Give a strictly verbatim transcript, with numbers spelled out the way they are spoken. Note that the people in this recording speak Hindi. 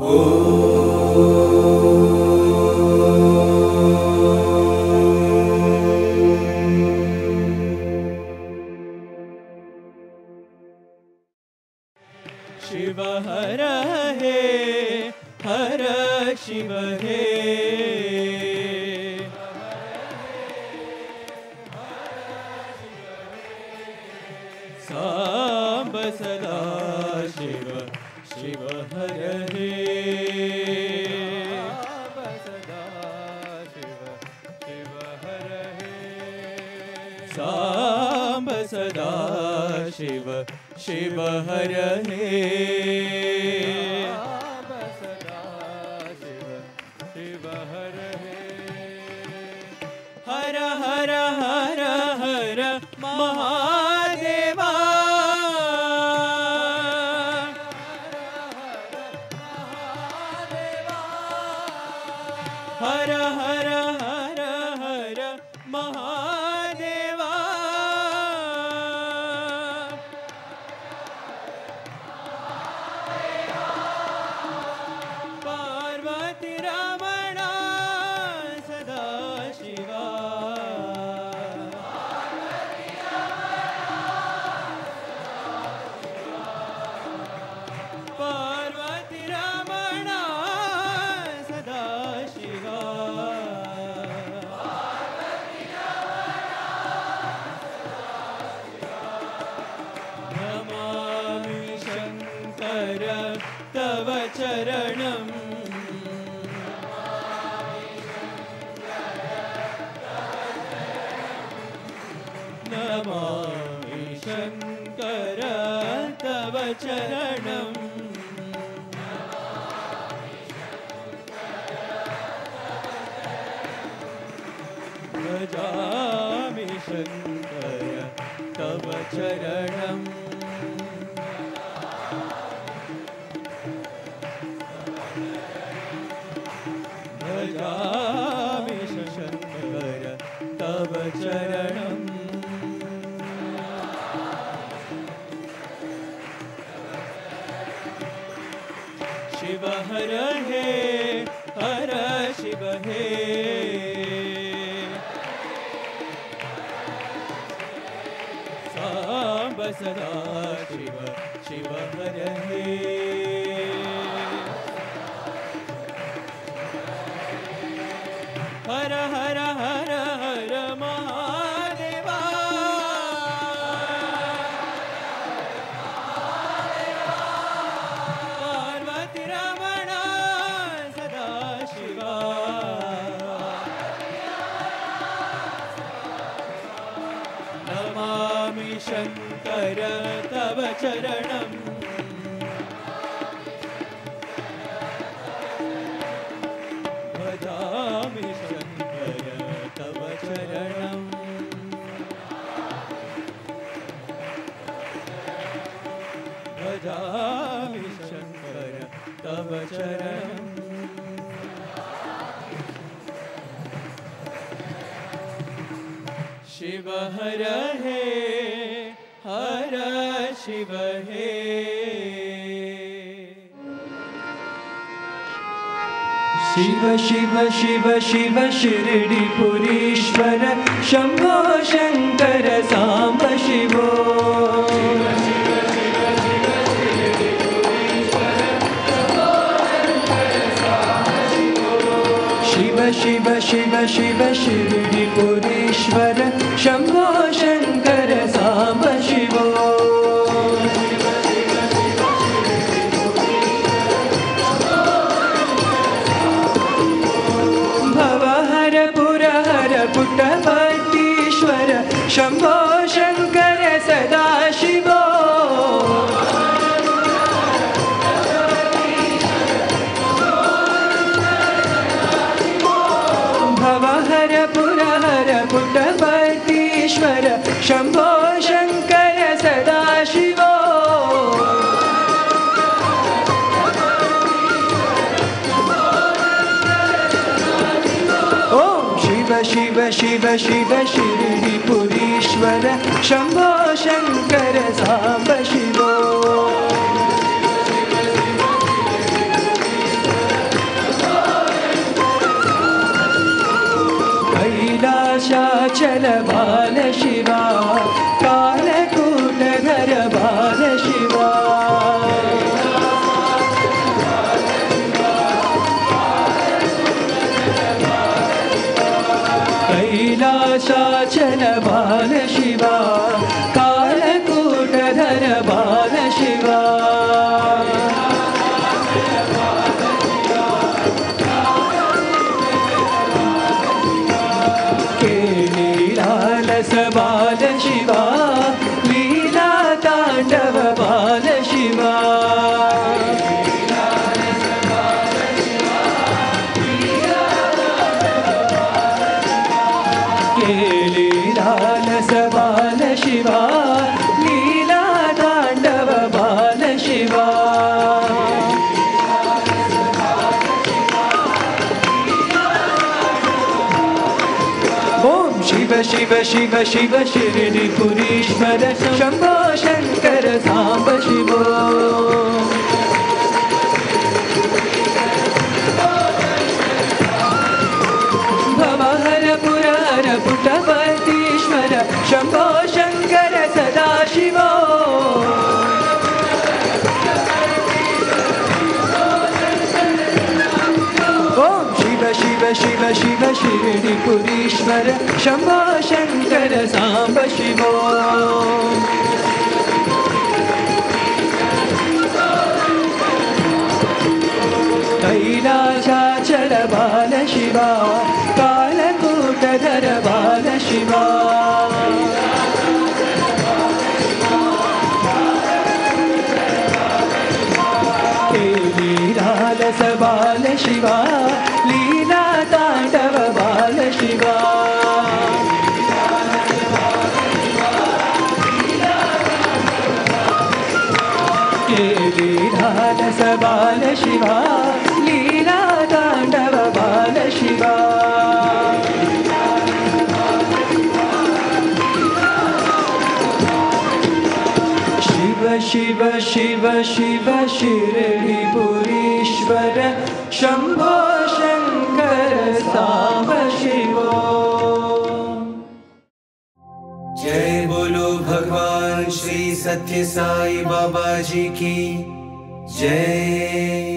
शिव हर हे हर शिव हे सांब सदा शिव शिव हर हे सांब सदा शिव शिव हर हे हर हर हर हर महादेवा हर हर हर हर महादेवा पार्वती रमणा सदा शिवा पार्वती रमणा सदा शिवा नमामि शंकर तव चरणं नमामि शंकर तव चरणं भजामि शंकर तव चरणं भजामि शंकर तव चरणं शिव हर हे हर शिव हे सांब सदा शिव शिव हर हे हर हर हर हर महादेवा पार्वती रमणा सदा शिवा नमामि शंकर तव चरणं भजामि शंकर तव चरणं भजामि शंकर तव चरणं शिव हर हे हर शिव हे शिव शिव शिव शिव शिरडीपुरीश्वर शंभो शंकर सांब शिवो शिव शिव शिव शिव शिरडीपुरीश्वर शंभो शंकर सांब शिवो पुट्टपट्टीश्वर शंभो शंकर सदा शिवो भवहर पुरहर पुट्टपट्टीश्वर शंभो शंकर सदा शिवो शिव शिव शिव शिरडीपुरीश्वर शंभो शंकर सांब शिवो नीलाशाचल बाल शिवा कालकूटधर बाल शिवा कैलाशाचल बाल शिवा कालकूटधर बाल शिवा बाल शिवा लीला तांडव बाल शिवा लीलालस बाल शिवा लीला तांडव बाल शिवा शिव शिव शिव शिव शिरडिपुरीश्वर शंभो शंकर सांब शिवो भवहर पुरहर पुटपतीश्वर शंभो शंकर सदा शिवो शिव शिव शिव शिरडिपुरीश्वर शंभो शंकर सांब शिवो कैलाशाचल बाल शिवा कालकूटधर बाल शिवा लीलालस बाल शिवा लीला तांडव बाल शिवा लीलालस बाल शिवा लीला तांडव बाल शिवा शिव शिव शिव शिव शिरडिपुरीश्वर शंभो शंकर सांब शिवो जय बोलो भगवान श्री सत्य साई बाबा जी की जय।